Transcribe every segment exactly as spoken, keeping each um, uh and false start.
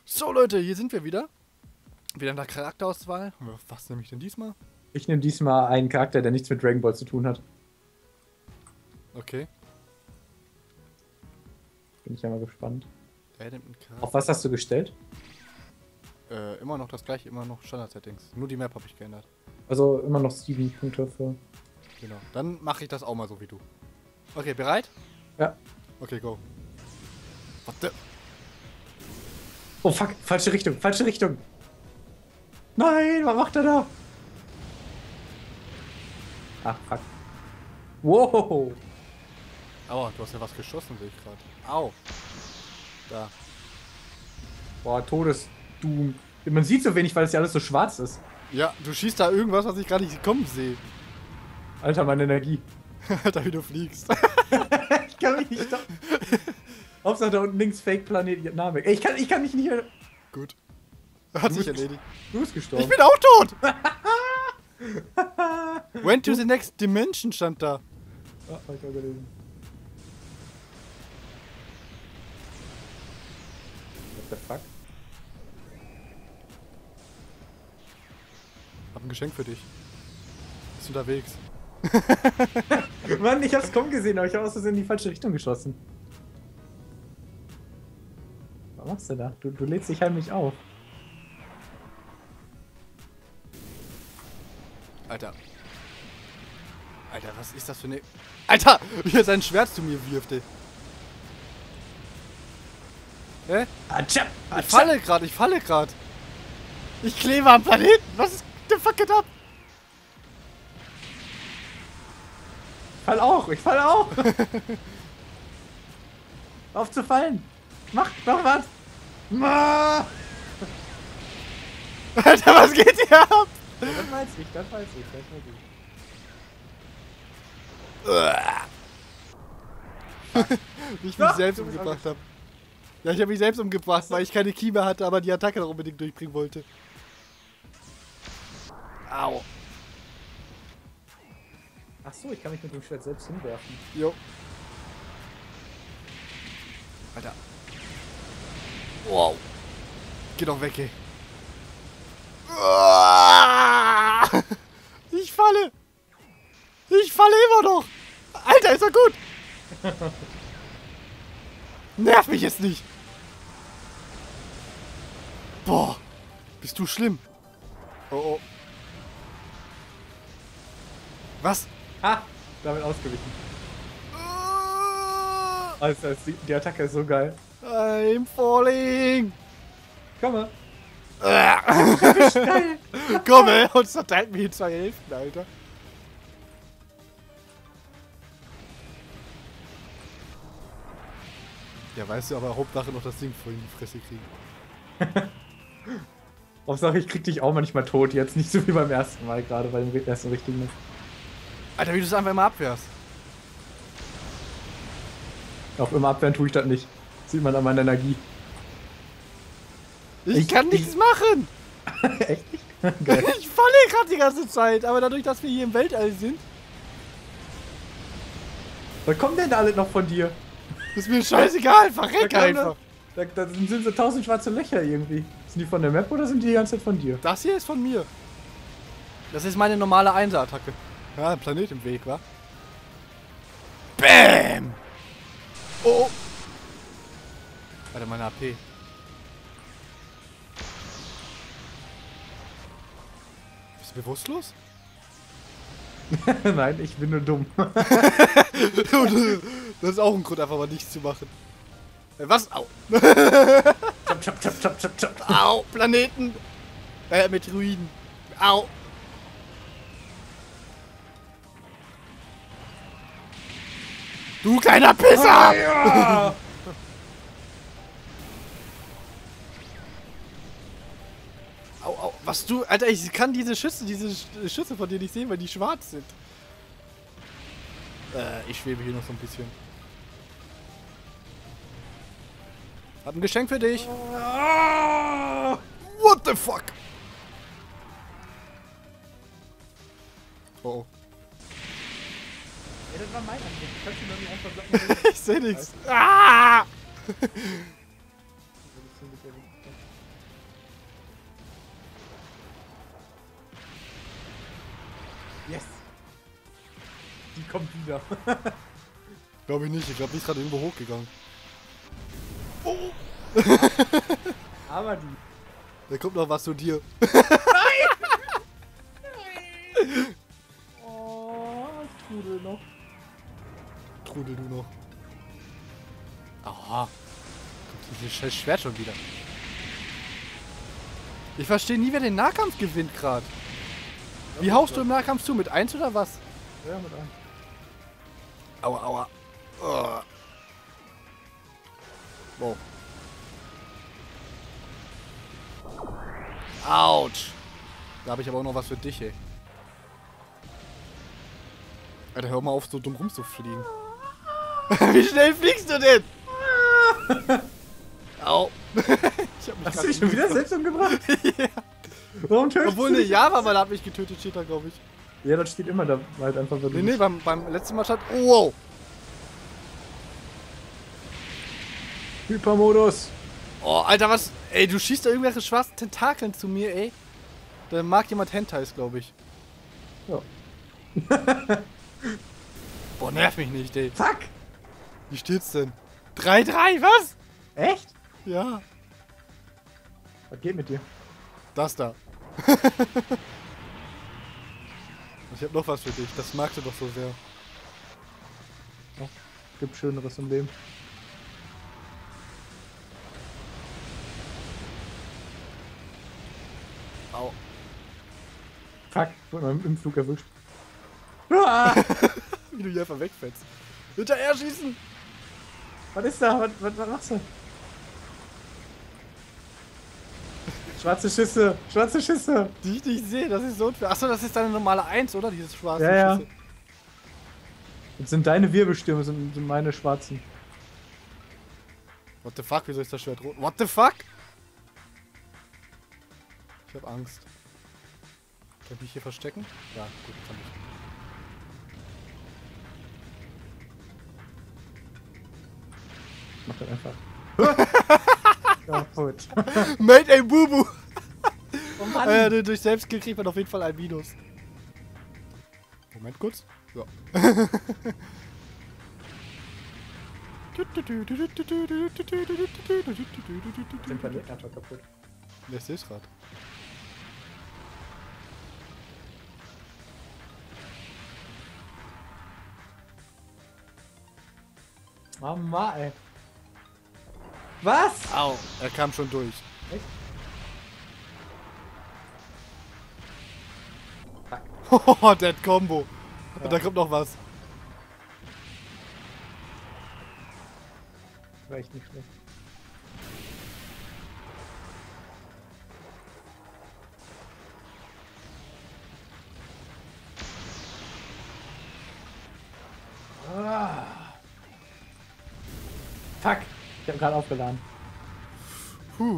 So Leute, hier sind wir wieder. Wieder in der Charakterauswahl. Was nehme ich denn diesmal? Ich nehme diesmal einen Charakter, der nichts mit Dragon Ball zu tun hat. Okay. Bin ich ja mal gespannt. Er nimmt einen Charakter. Auf was hast du gestellt? Äh, immer noch das gleiche, immer noch Standard-Settings. Nur die Map habe ich geändert. Also immer noch sieben Punkte für... Genau. Dann mache ich das auch mal so wie du. Okay, bereit? Ja. Okay, go. Warte. Oh fuck, falsche Richtung, falsche Richtung. Nein, was macht er da? Ach, fuck. Wow. Aua, du hast ja was geschossen, sehe ich gerade. Au. Da. Boah, Todesdoom. Man sieht so wenig, weil es ja alles so schwarz ist. Ja, du schießt da irgendwas, was ich gerade nicht kommen sehe. Alter, meine Energie. Alter, wie du fliegst. Ich kann mich nicht stoppen. Hauptsache da unten links Fake Planet Namek. Ey, ich kann, ich kann mich nicht mehr... Gut. Hat Du sich bist- erledigt. Du bist gestorben. Ich bin auch tot! Went to the next dimension stand da. Ah, hab ich auch gelesen. What the fuck? Hab ein Geschenk für dich. Bist unterwegs. Mann, ich hab's kommen gesehen, aber ich habe aus Versehen in die falsche Richtung geschossen. Was machst du da? Du, du lädst dich heimlich auf. Alter. Alter, was ist das für eine... Alter! Wie er sein Schwert zu mir wirft, ey. Hä? Atschap, Ich falle gerade, ich falle gerade. Ich klebe am Planeten. Was ist der fuck geht ab? Ich fall auch, ich fall auch. Auf zu fallen. Mach, mach was. Ma! Alter, was geht hier ab? Das weiß ich, das weiß ich, das weiß ich. Wie ich mich Doch, selbst du bist umgebracht habe. Ja, ich habe mich selbst umgebracht, weil ich keine Key mehr hatte, aber die Attacke noch unbedingt durchbringen wollte. Au. Ach so, ich kann mich mit dem Schwert selbst hinwerfen. Jo. Alter. Wow. Geh doch weg, ey. Ich falle. Ich falle immer noch. Alter, ist doch gut. Nerv mich jetzt nicht. Boah. Bist du schlimm. Oh, oh. Was? Ha! Damit ausgewichen. Also, also, die, die Attacke ist so geil. I'm falling. Komm mal. Komm, ey, und zerteilt mich in zwei Hälften, Alter. Ja, weißt du, aber Hauptsache noch das Ding voll in die Fresse kriegen. Hauptsache, ich krieg dich auch manchmal tot. Jetzt nicht so wie beim ersten Mal, gerade bei dem ersten richtigen. Alter, wie du es einfach immer abwehrst. Auch immer abwehren tue ich das nicht. Sieht man an meiner Energie. Ich, Ich- kann nichts machen. Echt nicht? Geil. Ich falle gerade die ganze Zeit, aber dadurch, dass wir hier im Weltall sind, Was kommt denn da alle noch von dir? ist mir scheißegal. Verreck Da, kam einfach. da, da sind so tausend schwarze Löcher irgendwie. Sind die von der Map oder sind die die ganze Zeit von dir? Das hier ist von mir. Das ist meine normale Einser-Attacke. Ja, ein Planet im Weg, wa? Bäm! Oh! Warte, meine A P. Bist du bewusstlos? Nein, ich bin nur dumm. Das ist auch ein Grund, einfach mal nichts zu machen. Äh, Was? Au! Chop, chop, chop, chop, chop, chop. Au! Planeten! Äh, Meteoroiden. Au! Du kleiner Pisser! Ah, ja. Au, au, was du, Alter, ich kann diese Schüsse, diese Sch- Schüsse von dir nicht sehen, weil die schwarz sind. Äh, ich schwebe hier noch so ein bisschen. Hab ein Geschenk für dich. Ah. What the fuck? Oh, oh. Ja, das war mein Angriff. Kannst du doch nicht einfach sagen, Ich seh nichts. Ah! Yes. Die kommt wieder. Glaube ich nicht. Ich glaube, die ist gerade irgendwo hochgegangen. Oh. Aber die. Da kommt noch was zu dir. Oh, Trudel noch. Trudel du noch. Aha. Kommt dieses scheiß Schwert schon wieder. Ich verstehe nie, wer den Nahkampf gewinnt gerade. Wie haust du im Nahkampf zu? Mit eins oder was? Ja, mit einem. Aua, aua. Oh. Wow. Autsch. Da habe ich aber auch noch was für dich, ey. Alter, hör mal auf, so dumm rumzufliegen. Wie schnell fliegst du denn? Au. Ich hab mich Hast du dich schon wieder umgebracht. selbst umgebracht? Ja. Warum tötest Obwohl, du ne, dich? Java-Ball hat mich getötet, steht da, glaube ich. Ja, das steht immer da halt einfach, wenn du Nee, nee, nicht- beim, beim letzten Mal stand... Oh, wow. Hypermodus. Oh, Alter, was... Ey, du schießt da irgendwelche schwarzen Tentakeln zu mir, ey. Da mag jemand Hentais, glaube ich. Ja. Boah, nerv mich nicht, ey. Fuck. Wie steht's denn? drei drei, was? Echt? Ja. Was geht mit dir? Das da. Ich hab noch was für dich. Das magst du doch so sehr. Oh, gibt Schöneres im Leben. Au. Fuck, ich wurde mal im Flug erwischt. Ah, Wie du hier einfach wegfällst. Hinterher schießen! was ist da? Was, was, was machst du? Schwarze Schüsse, schwarze Schüsse. Die ich nicht sehe, das ist so unfair. Achso, das ist deine normale eins, oder? Dieses schwarze Ja, ja. Schüsse. Das sind deine Wirbelstürme, sind, sind meine schwarzen. What the fuck, wieso ist das Schwert rot? What the fuck? Ich hab Angst. Kann ich mich hier verstecken? Ja, gut, kann ich. Mach das einfach. Kaputt. Made a Bubu! Oh Mann. Äh, durch- durch Selbstkill kriegt man auf jeden Fall ein Minus. Moment kurz. So. Den Planeten einfach kaputt. Der ist grad. Mama, ey. Was? Au, er kam schon durch. Echt? Hohoho, Dead Combo. Ja. Und da kommt noch was. War echt nicht schlecht. Ah. Fuck! Ich hab gerade aufgeladen. Puh.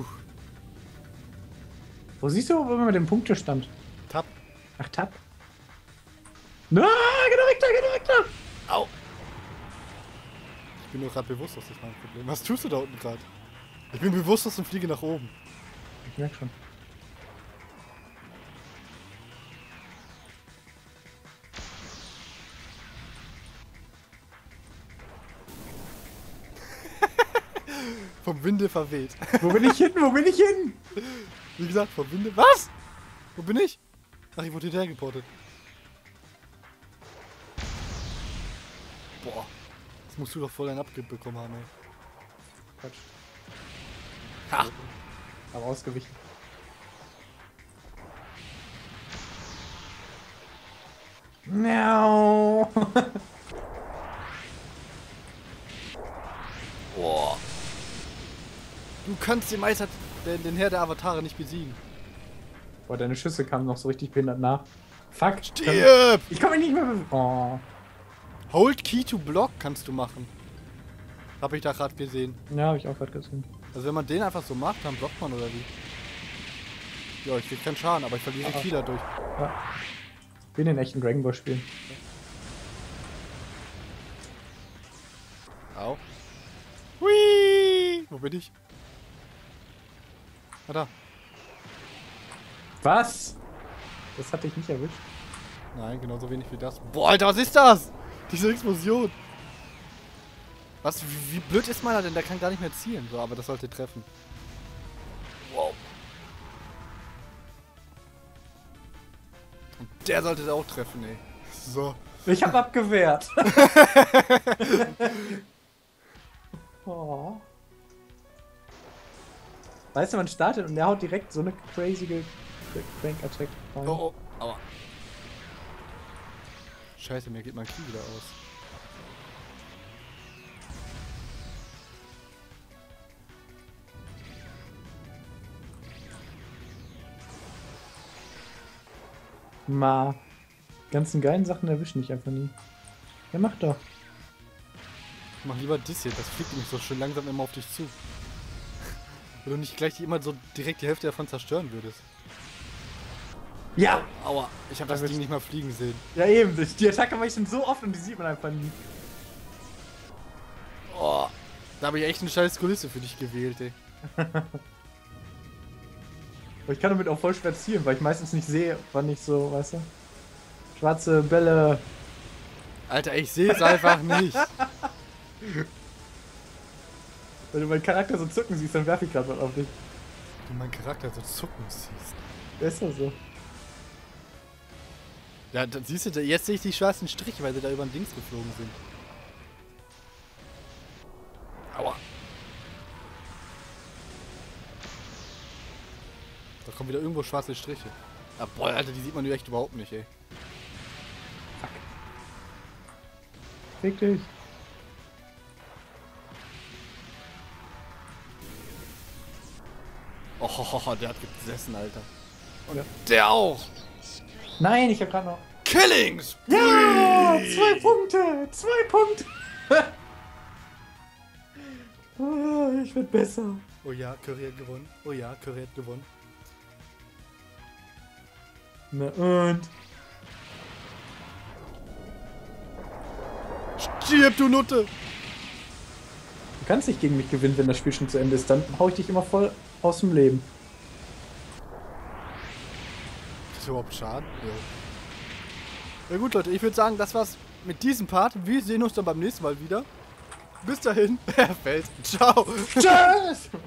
Wo siehst du, wo man mit dem Punktestand? Tab. Ach, Tab. Na, geh doch weg da, geh doch weg da! Au. Ich bin nur gerade bewusstlos, das ist mein Problem. Was tust du da unten gerade? Ich bin bewusstlos und fliege nach oben. Ich merk schon. Vom Winde verweht. Wo bin ich hin? Wo bin ich hin? Wie gesagt, vom Winde. Was? Wo bin ich? Ach, ich wurde hinterher geportet. Boah. Das musst du doch voll ein Abgib bekommen haben, ey. Quatsch. Ha! Aber ausgewichen. No. Boah. Du kannst den Meister, den, den Herr der Avatare nicht besiegen. Boah, deine Schüsse kamen noch so richtig behindert nach. Fuck. Stirb! Ich kann mich nicht mehr bewegen. Oh. Hold Key to Block kannst du machen. Hab ich da gerade gesehen. Ja, hab ich auch gerade gesehen. Also wenn man den einfach so macht, dann blockt man oder wie? Ja, ich krieg keinen Schaden, aber ich verliere Ah. Key dadurch. Ja. Wie in den echten Dragon Ball Spielen. Au. Hui! Wo bin ich? Ah, da. Was? Das hatte ich nicht erwischt. Nein, genauso wenig wie das. Boah, Alter, was ist das? Diese Explosion. Was, wie, wie blöd ist meiner denn? Der kann gar nicht mehr zielen. So, aber das sollte treffen. Wow. Und der sollte da auch treffen, ey. So. Ich hab abgewehrt. Oh. Weißt du, man startet und der haut direkt so eine crazy Crank Attack rein. Oh, oh, aua. Scheiße, mir geht mein Key wieder aus. Ma. Ganzen geilen Sachen erwischen dich einfach nie. Ja, mach doch. Ich mach lieber das hier, das fliegt nämlich so schön langsam immer auf dich zu. Wenn du nicht gleich immer so direkt die Hälfte davon zerstören würdest. Ja! Aua, ich habe das Ding nicht mal fliegen sehen. Ja eben, die Attacke mache ich schon so oft und die sieht man einfach nie. Oh, da habe ich echt eine scheiß Kulisse für dich gewählt, ey. Aber ich kann damit auch voll schwer zielen, weil ich meistens nicht sehe, wann ich so, weißt du? Schwarze Bälle. Alter, ich sehe es einfach nicht. Wenn du meinen Charakter so zucken siehst, dann werf ich gerade was auf dich. Du meinen Charakter so zucken siehst. Ja, ist doch so. Ja, dann siehst du, jetzt sehe ich die schwarzen Striche, weil sie da über den Dings geflogen sind. Aua. Da kommen wieder irgendwo schwarze Striche. Ah, boah, Alter, die sieht man echt überhaupt nicht, ey. Fuck. Fick dich. Oh, ho, ho, ho, der hat gesessen, Alter. Und ja. Der auch. Nein, ich hab gerade noch... Killings! Ja! Zwei Punkte! Zwei Punkte! Oh, ich werd besser. Oh ja, Curry hat gewonnen. Oh ja, Curry hat gewonnen. Na und? Stirb, du Nutte! Du kannst nicht gegen mich gewinnen, wenn das Spiel schon zu Ende ist. Dann hau ich dich immer voll aus dem Leben. Ist das überhaupt Schaden? Ja. Ja gut, Leute, ich würde sagen, das war's mit diesem Part. Wir sehen uns dann beim nächsten Mal wieder. Bis dahin, er fällt. Ciao. Tschüss!